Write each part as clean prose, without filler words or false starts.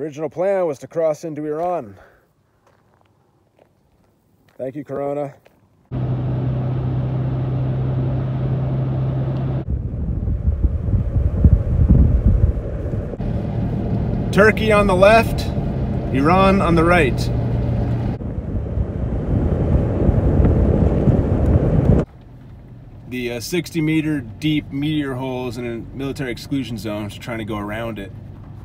original plan was to cross into Iran. Thank you, Corona. Turkey on the left, Iran on the right. The 60-meter deep meteor holes in a military exclusion zone, so trying to go around it.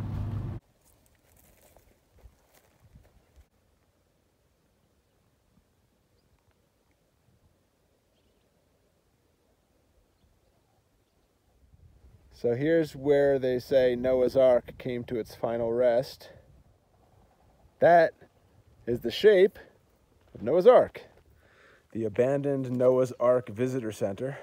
So here's where they say Noah's Ark came to its final rest. That is the shape of Noah's Ark. The abandoned Noah's Ark Visitor Center.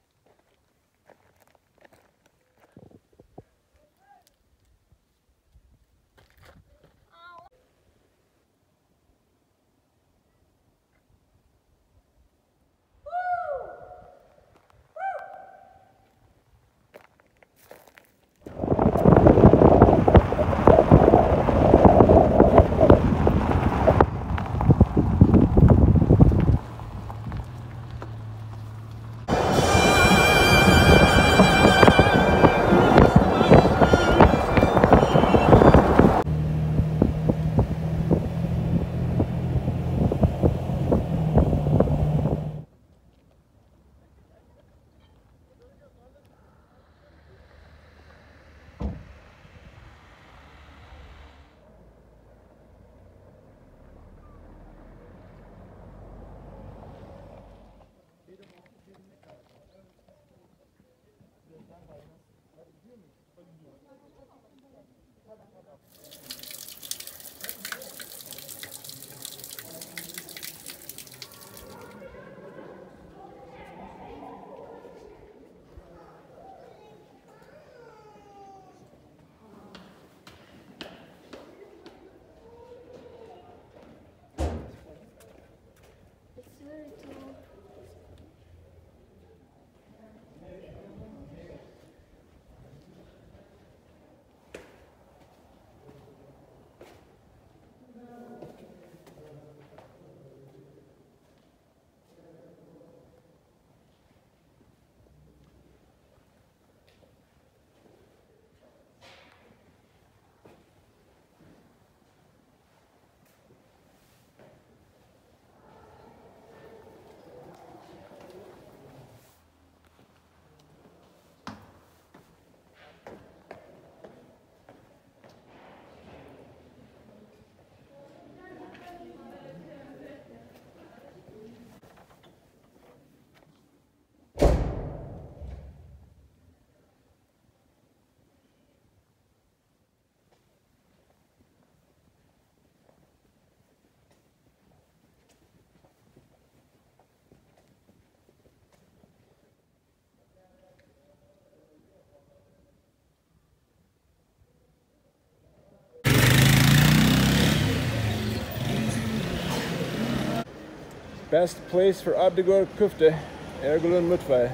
Best place for Abdigör köfte, Ergul'un mutfağı.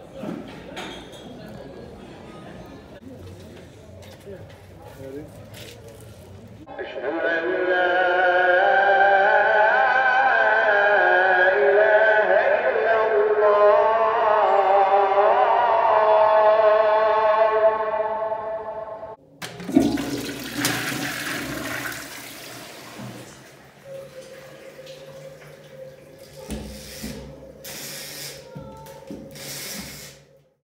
Ready?